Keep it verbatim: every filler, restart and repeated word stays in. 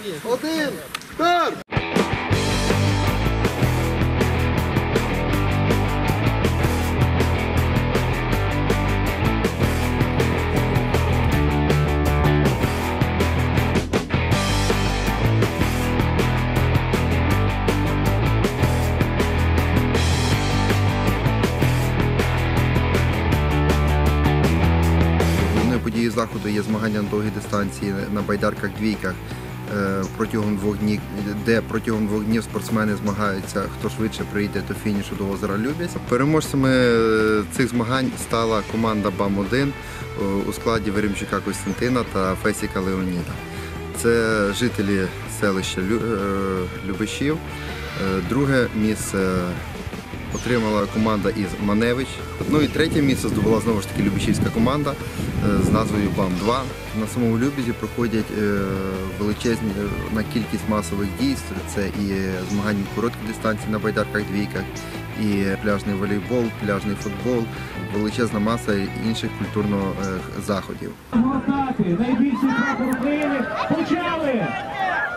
один, старт! Подією заходу є змагання на довгій дистанції на байдарках-двійках, протягом двох днів, де протягом двох днів спортсмени змагаються, хто швидше прийде до фінішу до озера Любязь. Переможцями цих змагань стала команда БАМ один у складі Веремчука Костянтина та Фесіка Леоніда. Це жителі селища Любешів. Друге місце отримала команда із Маневич. Ну і третє місце здобула знову ж таки Любешівська команда з назвою БАМ два. На самому Любязі проходять величезні на кількість масових дійств. Це і змагання коротких дистанцій на байдарках-двійках, і пляжний волейбол, пляжний футбол, величезна маса інших культурних заходів. Найбільший прапор України почали!